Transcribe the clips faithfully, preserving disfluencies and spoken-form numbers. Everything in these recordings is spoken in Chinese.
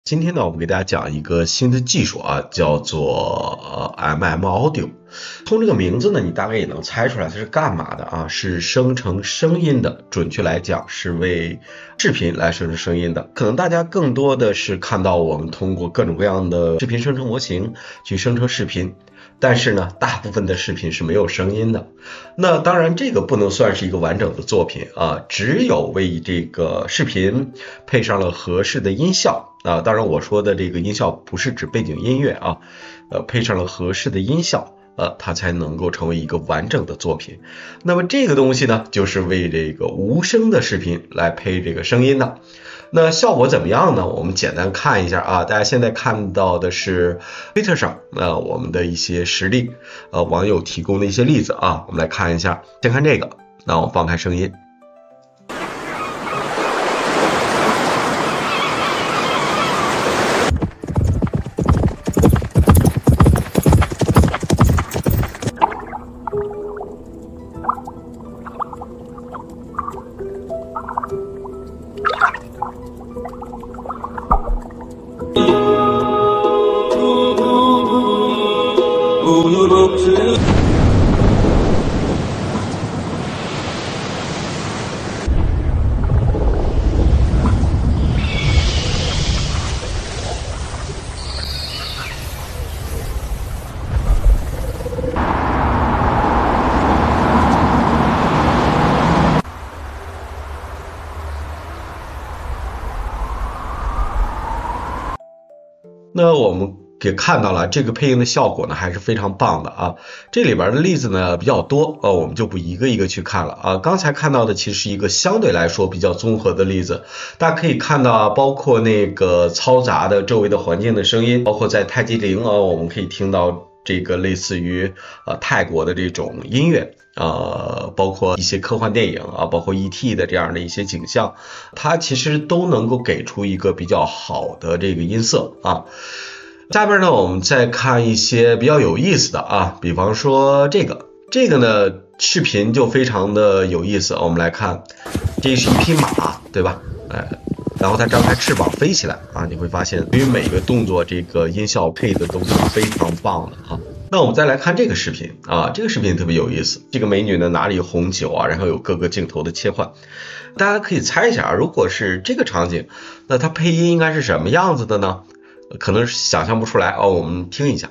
今天呢，我们给大家讲一个新的技术啊，叫做呃 M M Audio。从这个名字呢，你大概也能猜出来它是干嘛的啊？是生成声音的，准确来讲是为视频来生成声音的。可能大家更多的是看到我们通过各种各样的视频生成模型去生成视频。但是呢，大部分的视频是没有声音的。那当然，这个不能算是一个完整的作品啊，只有为这个视频配上了合适的音效啊。当然，我说的这个音效不是指背景音乐啊，呃，配上了合适的音效。呃，它才能够成为一个完整的作品。那么这个东西呢，就是为这个无声的视频来配这个声音的。那效果怎么样呢？我们简单看一下啊，大家现在看到的是 Twitter 上呃我们的一些实例，呃网友提供的一些例子啊，我们来看一下。先看这个，那我放开声音。那我们也看到了这个配音的效果呢还是非常棒的啊。这里边的例子呢比较多，呃，我们就不一个一个去看了啊。刚才看到的其实是一个相对来说比较综合的例子，大家可以看到，包括那个嘈杂的周围的环境的声音，包括在泰姬陵啊，我们可以听到这个类似于呃泰国的这种音乐。呃，包括一些科幻电影啊，包括 E T 的这样的一些景象，它其实都能够给出一个比较好的这个音色啊。下边呢，我们再看一些比较有意思的啊，比方说这个，这个呢视频就非常的有意思。我们来看，这是一匹马，对吧？哎。然后它张开翅膀飞起来啊，你会发现对于每个动作这个音效配的都是非常棒的啊。那我们再来看这个视频啊，这个视频特别有意思。这个美女呢拿了一个红酒啊，然后有各个镜头的切换，大家可以猜一下啊，如果是这个场景，那它配音应该是什么样子的呢？可能是想象不出来哦，我们听一下。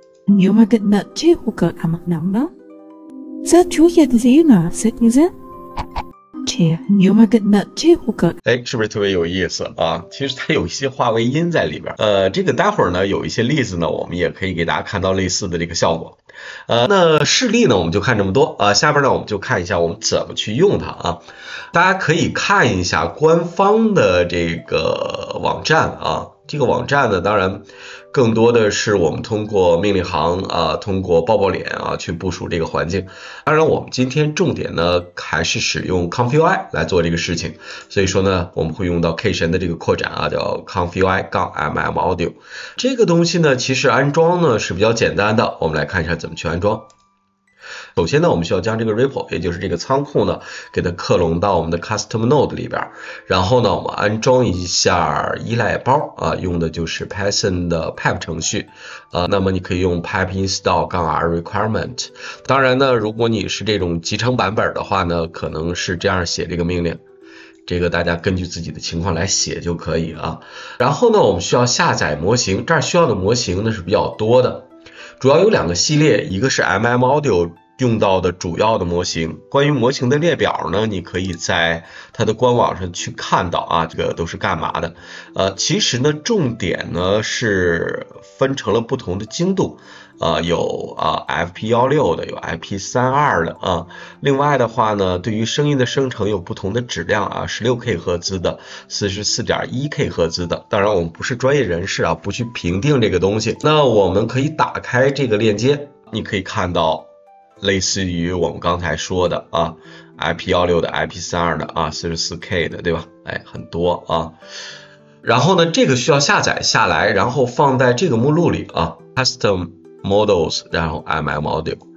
哎，是不是特别有意思啊？其实它有一些话外音在里边。呃，这个待会儿呢有一些例子呢，我们也可以给大家看到类似的这个效果。呃，那示例呢我们就看这么多啊，下边呢我们就看一下我们怎么去用它啊。大家可以看一下官方的这个网站啊，这个网站呢当然更多的是我们通过命令行啊，通过抱抱脸啊去部署这个环境。当然我们今天重点呢还是使用 ComfyUI 来做这个事情，所以说呢我们会用到 K 神的这个扩展啊，叫 ComfyUI-M M Audio。 这个东西呢其实安装呢是比较简单的，我们来看一下怎么去安装。首先呢，我们需要将这个 repo， 也就是这个仓库呢，给它克隆到我们的 custom node 里边。然后呢，我们安装一下依赖包啊，用的就是 Python 的 pip 程序啊。那么你可以用 pip install -r requirement。当然呢，如果你是这种集成版本的话呢，可能是这样写这个命令。这个大家根据自己的情况来写就可以啊。然后呢，我们需要下载模型，这儿需要的模型呢是比较多的。主要有两个系列，一个是 M M Audio 用到的主要的模型，关于模型的列表呢，你可以在它的官网上去看到啊，这个都是干嘛的？呃，其实呢，重点呢是分成了不同的精度，呃，有啊 F P 十六 的，有 I P 三十二 的啊。另外的话呢，对于声音的生成有不同的质量啊， 十六K 赫兹的， 四十四点一K 赫兹的。当然我们不是专业人士啊，不去评定这个东西。那我们可以打开这个链接，你可以看到类似于我们刚才说的啊 I P 十六 的 I P 三十二 的啊 四十四K 的，对吧？哎，很多啊。然后呢，这个需要下载下来，然后放在这个目录里啊 Custom Models， 然后 M M Audio。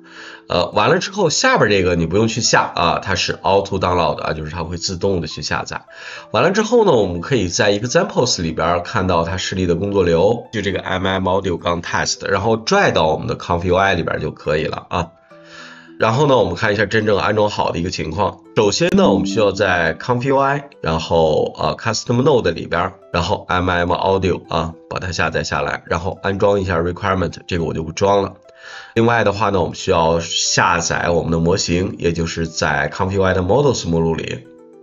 呃，完了之后下边这个你不用去下啊，它是 auto download 啊，就是它会自动的去下载。完了之后呢，我们可以在 examples 里边看到它示例的工作流，就这个 M M Audio 杠 test， 然后拽到我们的 ComfyUI 里边就可以了啊。然后呢，我们看一下真正安装好的一个情况。首先呢，我们需要在 ComfyUI， 然后呃 Custom Node 里边，然后 M M Audio 啊，把它下载下来，然后安装一下 Requirement， 这个我就不装了。另外的话呢，我们需要下载我们的模型，也就是在 ComfyUI 的 Models 目录里，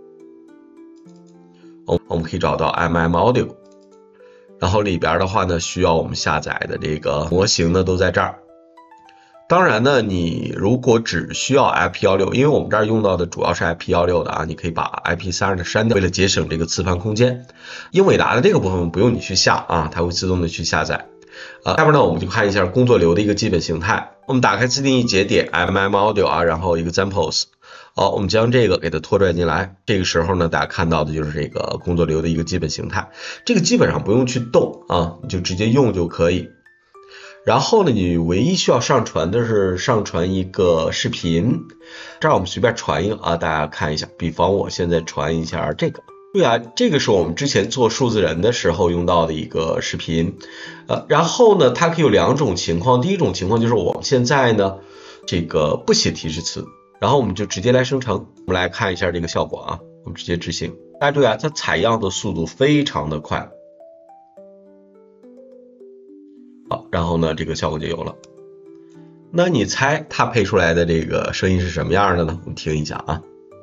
我我们可以找到 M M Audio， 然后里边的话呢，需要我们下载的这个模型呢都在这儿。当然呢，你如果只需要 I P 一六， 因为我们这儿用到的主要是 I P 一六 的啊，你可以把 I P 三十 的删掉，为了节省这个磁盘空间。英伟达的这个部分不用你去下啊，它会自动的去下载。呃，下面呢我们就看一下工作流的一个基本形态。我们打开自定义节点 M M Audio 啊，然后 examples， 好，我们将这个给它拖拽进来。这个时候呢，大家看到的就是这个工作流的一个基本形态。这个基本上不用去动啊，你就直接用就可以。然后呢，你唯一需要上传的是上传一个视频，这儿我们随便传一个啊，大家看一下。比方我现在传一下这个，对啊，这个是我们之前做数字人的时候用到的一个视频，呃，然后呢，它可以有两种情况，第一种情况就是我们现在呢，这个不写提示词，然后我们就直接来生成。我们来看一下这个效果啊，我们直接执行。大家注意啊，它采样的速度非常的快。好，然后呢，这个效果就有了。那你猜它配出来的这个声音是什么样的呢？我们听一下啊。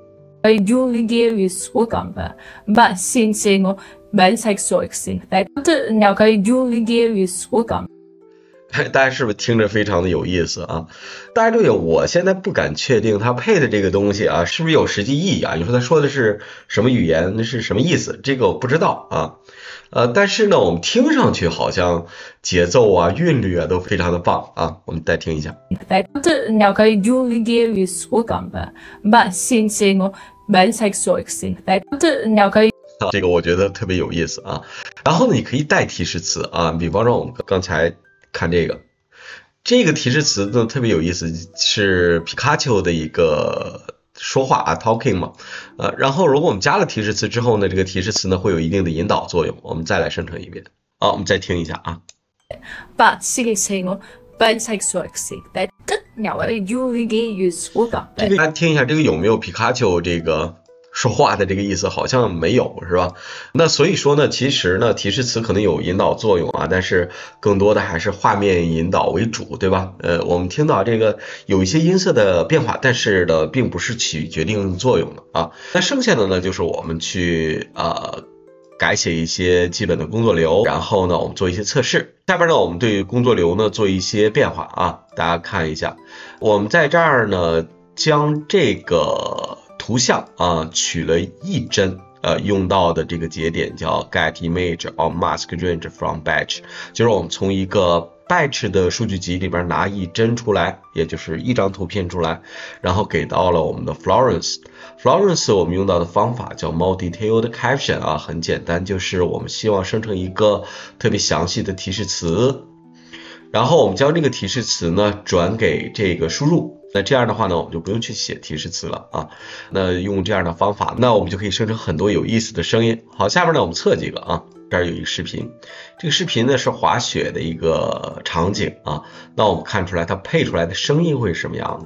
Giuligieri suokambe, ma sinsingo beltek soiksin.แต่鸟可以 Giuligieri suokambe。 大家是不是听着非常的有意思啊？大家注意，我现在不敢确定它配的这个东西啊，是不是有实际意义啊？你说他说的是什么语言，那是什么意思？这个我不知道啊。呃，但是呢，我们听上去好像节奏啊、韵律啊都非常的棒啊。我们再听一下。 แต่鸟可以 Giuligieri suokambe, ma sinsingo beltek soiksin. แต่鸟可以。 这个我觉得特别有意思啊。然后呢，你可以带提示词啊，比方说我们刚才看这个，这个提示词呢特别有意思，是皮卡丘的一个说话啊 talking 嘛，呃，然后如果我们加了提示词之后呢，这个提示词呢会有一定的引导作用。我们再来生成一遍，好，我们再听一下啊。 把sinsingo beltek soiksin. แต่鸟可以 Giuligieri suokambe。 这个大家听一下，这个有没有皮卡丘这个说话的这个意思？好像没有，是吧？那所以说呢，其实呢，提示词可能有引导作用啊，但是更多的还是画面引导为主，对吧？呃，我们听到这个有一些音色的变化，但是呢，并不是起决定作用的啊。那剩下的呢，就是我们去呃改写一些基本的工作流，然后呢，我们做一些测试。下边呢，我们对工作流呢做一些变化啊，大家看一下，我们在这儿呢将这个图像啊取了一帧，呃用到的这个节点叫 get image or mask range from batch， 就是我们从一个 batch 的数据集里边拿一帧出来，也就是一张图片出来，然后给到了我们的 Florence。Florence 我们用到的方法叫 multi-tailed caption 啊，很简单，就是我们希望生成一个特别详细的提示词，然后我们将这个提示词呢转给这个输入。那这样的话呢，我们就不用去写提示词了啊。那用这样的方法，那我们就可以生成很多有意思的声音。好，下面呢我们测几个啊。这儿有一个视频，这个视频呢是滑雪的一个场景啊。那我们看出来它配出来的声音会是什么样的？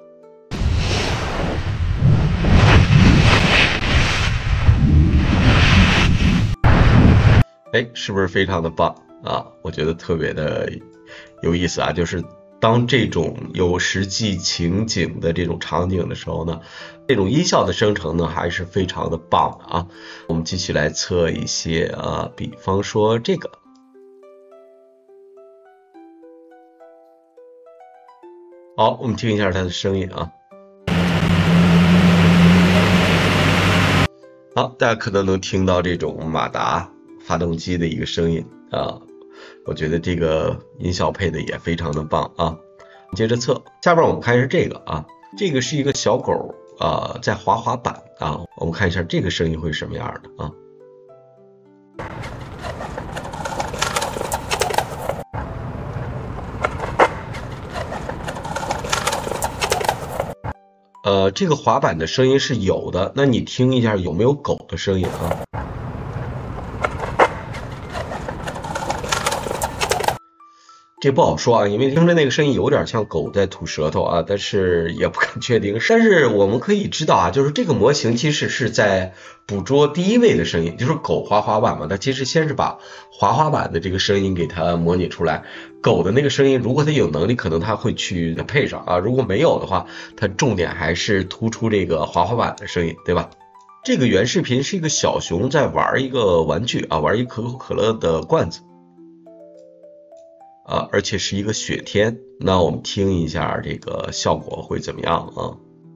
哎，是不是非常的棒啊？我觉得特别的有意思啊，就是当这种有实际情景的这种场景的时候呢，这种音效的生成呢还是非常的棒的啊。我们继续来测一些啊，比方说这个，好，我们听一下它的声音啊。好，大家可能能听到这种马达发动机的一个声音啊，我觉得这个音效配的也非常的棒啊。接着测，下边我们看一下这个啊，这个是一个小狗啊在滑滑板啊，我们看一下这个声音会是什么样的啊。 呃，这个滑板的声音是有的，那你听一下有没有狗的声音啊？这不好说啊，因为听着那个声音有点像狗在吐舌头啊，但是也不敢确定。但是我们可以知道啊，就是这个模型其实是在捕捉第一位的声音，就是狗滑滑板嘛，它其实先是把滑滑板的这个声音给它模拟出来，狗的那个声音，如果它有能力，可能它会去配上啊，如果没有的话，它重点还是突出这个滑滑板的声音，对吧？这个原视频是一个小熊在玩一个玩具啊，玩一可口可乐的罐子。啊，而且是一个雪天，那我们听一下这个效果会怎么样啊？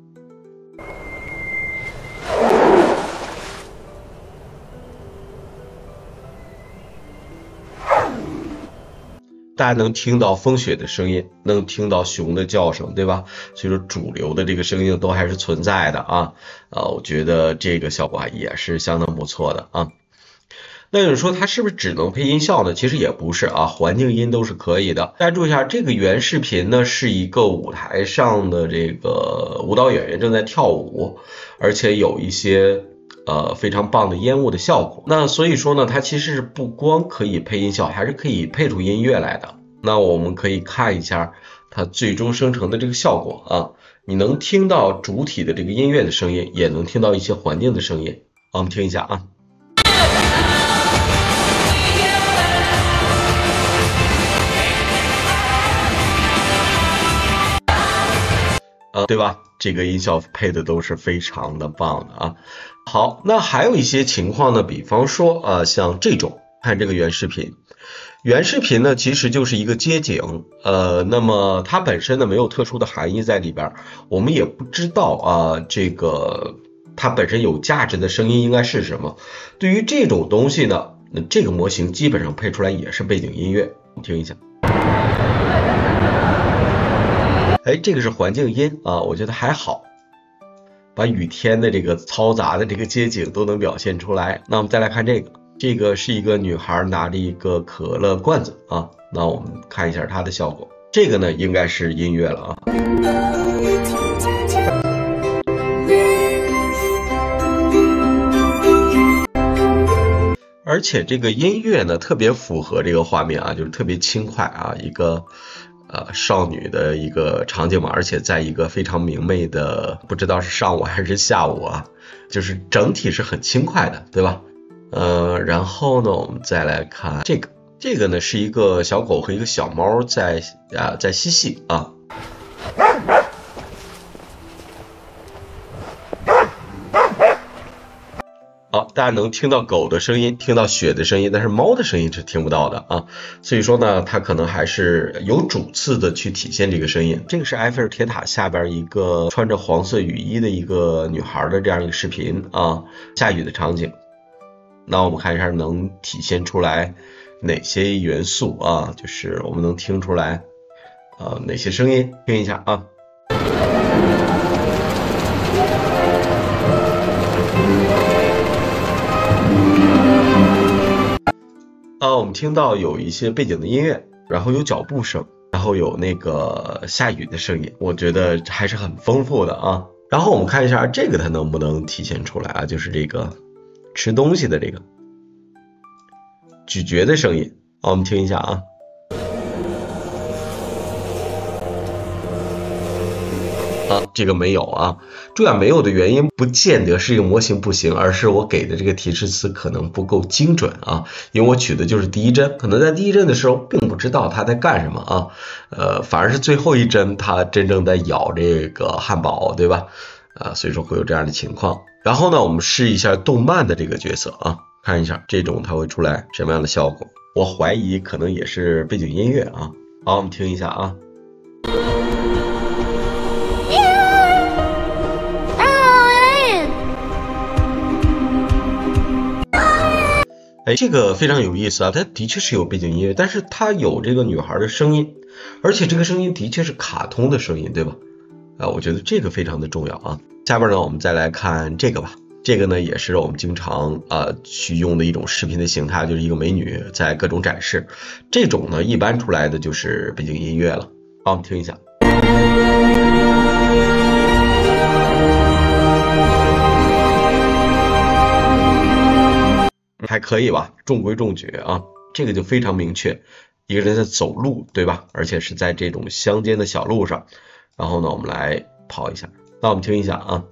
大家能听到风雪的声音，能听到熊的叫声，对吧？所以说主流的这个声音都还是存在的啊。啊，我觉得这个效果也是相当不错的啊。那有人说它是不是只能配音效呢？其实也不是啊，环境音都是可以的。大家注意一下，这个原视频呢是一个舞台上的这个舞蹈演员正在跳舞，而且有一些呃非常棒的烟雾的效果。那所以说呢，它其实是不光可以配音效，还是可以配出音乐来的。那我们可以看一下它最终生成的这个效果啊，你能听到主体的这个音乐的声音，也能听到一些环境的声音。我们听一下啊。呃，对吧？这个音效配的都是非常的棒的啊。好，那还有一些情况呢，比方说呃，像这种，看这个原视频，原视频呢其实就是一个街景，呃，那么它本身呢没有特殊的含义在里边，我们也不知道啊，这个它本身有价值的声音应该是什么。对于这种东西呢，那这个模型基本上配出来也是背景音乐，我们听一下。哎，这个是环境音啊，我觉得还好，把雨天的这个嘈杂的这个街景都能表现出来。那我们再来看这个，这个是一个女孩拿着一个可乐罐子啊，那我们看一下它的效果。这个呢应该是音乐了啊。而且这个音乐呢特别符合这个画面啊，就是特别轻快啊，一个呃少女的一个场景嘛，而且在一个非常明媚的，不知道是上午还是下午啊，就是整体是很轻快的，对吧？呃，然后呢，我们再来看这个，这个呢是一个小狗和一个小猫在啊在嬉戏啊。好，大家能听到狗的声音，听到雪的声音，但是猫的声音是听不到的啊。所以说呢，它可能还是有主次的去体现这个声音。这个是埃菲尔铁塔下边一个穿着黄色雨衣的一个女孩的这样一个视频啊，下雨的场景。那我们看一下能体现出来哪些元素啊？就是我们能听出来呃哪些声音？听一下啊。啊，我们听到有一些背景的音乐，然后有脚步声，然后有那个下雨的声音，我觉得还是很丰富的啊。然后我们看一下这个它能不能体现出来啊，就是这个吃东西的这个咀嚼的声音，好，我们听一下啊。啊，这个没有啊，注意啊，没有的原因不见得是一个模型不行，而是我给的这个提示词可能不够精准啊，因为我取的就是第一帧，可能在第一帧的时候并不知道它在干什么啊，呃，反而是最后一帧它真正在咬这个汉堡，对吧？啊，所以说会有这样的情况。然后呢，我们试一下动漫的这个角色啊，看一下这种它会出来什么样的效果。我怀疑可能也是背景音乐啊。好，我们听一下啊。哎，这个非常有意思啊，它的确是有背景音乐，但是它有这个女孩的声音，而且这个声音的确是卡通的声音，对吧？啊，我觉得这个非常的重要啊。下边呢，我们再来看这个吧。这个呢，也是我们经常啊、呃、去用的一种视频的形态，就是一个美女在各种展示。这种呢，一般出来的就是背景音乐了。好，我们听一下。 还可以吧，中规中矩啊，这个就非常明确，一个人在走路，对吧？而且是在这种乡间的小路上，然后呢，我们来跑一下，那我们听一下啊。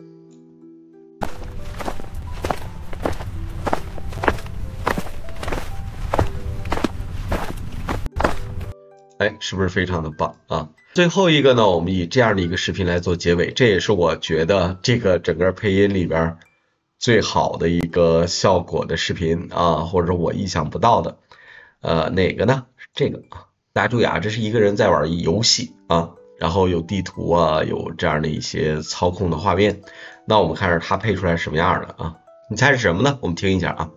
哎，是不是非常的棒啊？最后一个呢，我们以这样的一个视频来做结尾，这也是我觉得这个整个配音里边最好的一个效果的视频啊，或者我意想不到的。呃，哪个呢？这个啊，大家注意啊，这是一个人在玩游戏啊，然后有地图啊，有这样的一些操控的画面。那我们看着它配出来什么样的啊？你猜是什么呢？我们听一下啊。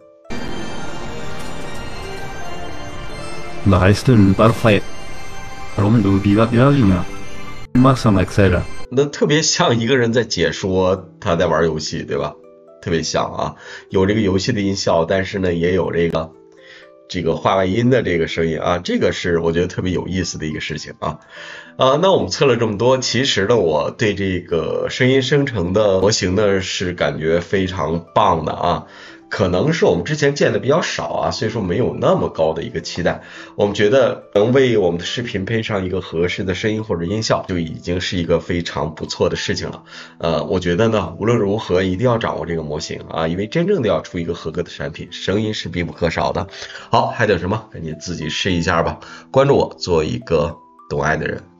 Leisten Barfei. Warum du wieder Berliner? Massa Maxella. 那特别像一个人在解说他在玩游戏，对吧？特别像啊，有这个游戏的音效，但是呢，也有这个这个话外音的这个声音啊，这个是我觉得特别有意思的一个事情啊。啊，那我们测了这么多，其实呢，我对这个声音生成的模型呢是感觉非常棒的啊。可能是我们之前见的比较少啊，所以说没有那么高的一个期待。我们觉得能为我们的视频配上一个合适的声音或者音效，就已经是一个非常不错的事情了。呃，我觉得呢，无论如何一定要掌握这个模型啊，因为真正的要出一个合格的产品，声音是必不可少的。好，还等什么？赶紧自己试一下吧。关注我，做一个懂爱的人。